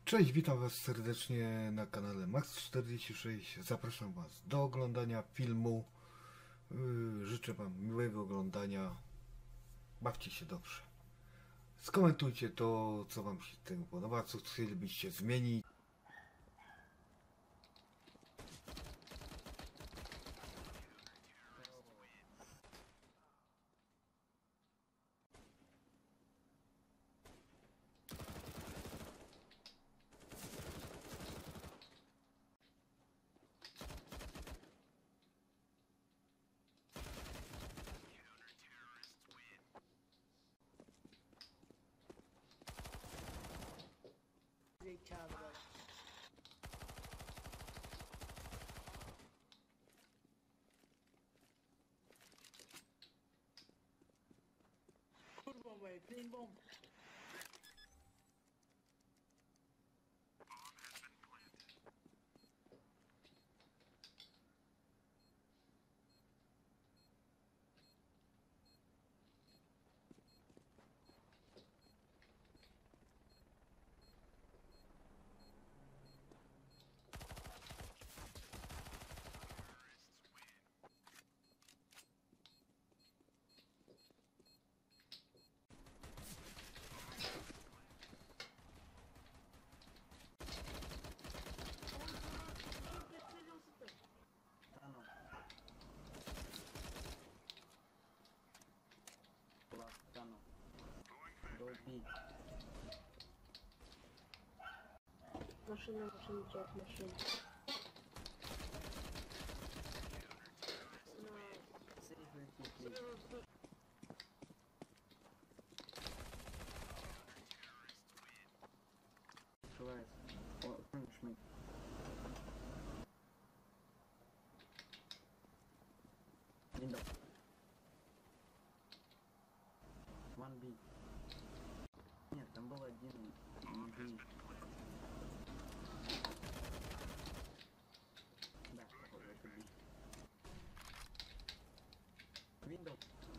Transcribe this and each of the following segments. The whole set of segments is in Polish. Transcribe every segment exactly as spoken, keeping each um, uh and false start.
Cześć, witam Was serdecznie na kanale Max czterdzieści sześć. Zapraszam Was do oglądania filmu. Yy, Życzę Wam miłego oglądania. Bawcie się dobrze. Skomentujcie to, co Wam się tego podoba, co chcielibyście zmienić. Zekalı. Kur bombayı, clean bomb. Maszyna, maszyna, jak maszyna. Window. One B. Нет, там был один B. Да, похоже, это B. Window.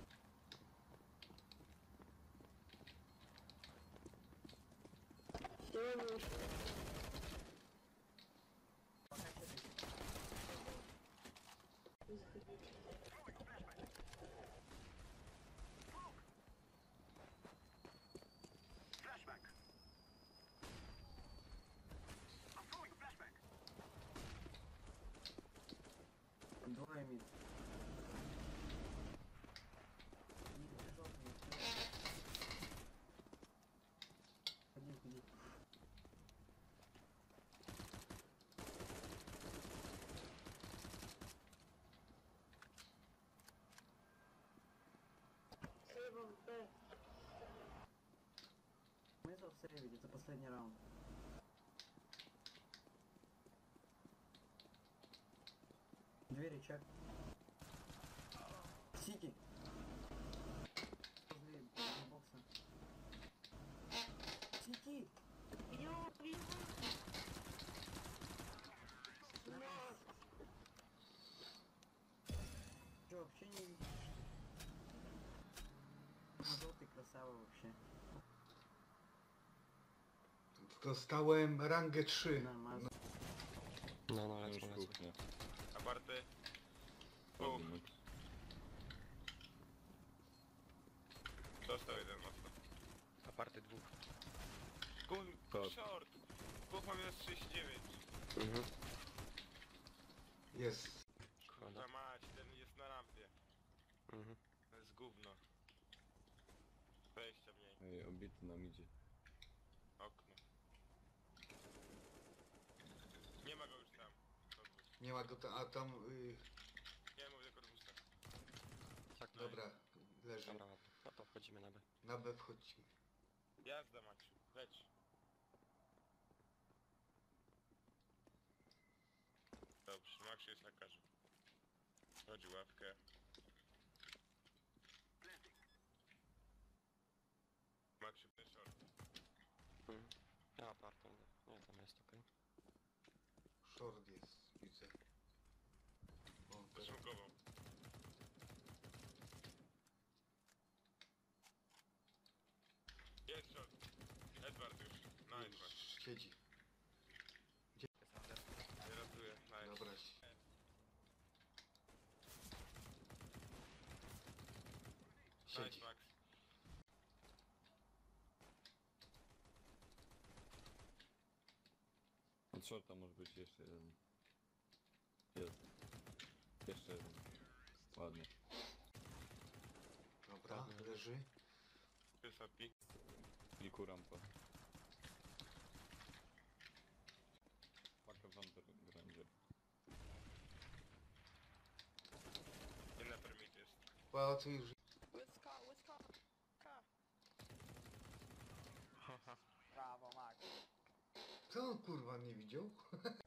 Двое мид. Ходи, ходи. Смысл сейвить, это последний раунд. Двери чек. Сити. Возле бокса. Сити. Че, вообще не видишь? Желтый красава вообще. Dostałem rangę trzy. Нормально. No, no, Już lecą, lecą. kuchnia. Aparty. Dwóch. Dostał jeden mocno. Aparty dwóch. Kun... Tak. Short. Dwóch mam minus trzydzieści dziewięć. Mhm. Jest. Kurwa mać, ten jest na rampie. Mhm. To jest gówno. Wejścia mniej. Ej, obity nam idzie. Okno. Nie ma go już tam. Korpus. Nie ma go tam, a tam... Yy, Nie mówię do korpusa. Tak, no. dobra, leży. Dobra, no to wchodzimy na B. Na B wchodzimy. Jazda Maciu, leć. Dobrze, Max jest na karze. Chodzi ławkę. Maxiu, ten short. Mhm. Ja apartą, nie, tam jest okej. Short jest, widzę. O, teraz. Posługował. Jest short. Edward już. Nice. Siedzi. Siedzi. Nice, Max. Od shorta może być jeszcze jeden. Jest. Jeszcze jeden. Ładnie. Dobra, leży. Jest O P. Kilku rampa. Paka w undergroundzie. Ile permit jest? Pałacu już. Łyska, łyska, ka. Brawo, Max. Co on kurwa nie widział?